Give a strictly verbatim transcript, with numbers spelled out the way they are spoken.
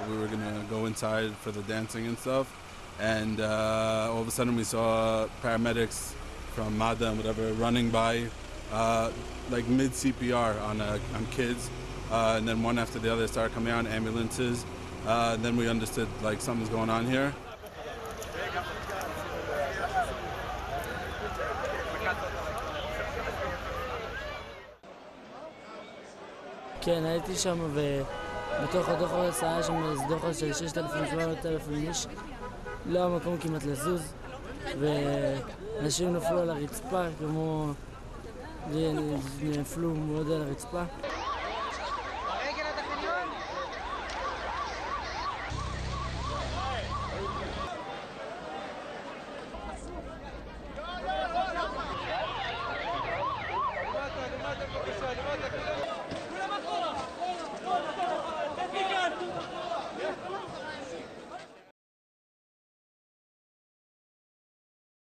we were gonna go inside for the dancing and stuff, and uh, all of a sudden we saw paramedics from Mada and whatever running by, uh, like mid C P R on uh, on kids, uh, and then one after the other started coming out, ambulances. Uh, and then we understood like something's going on here. כן, הייתי שם ובתוך הדוח היה שם איזה דוח של ששת אלפים שבע מאות איש. לא היה מקום כמעט לזוז ואנשים נפלו על הרצפה כמו נפלו מאוד על הרצפה.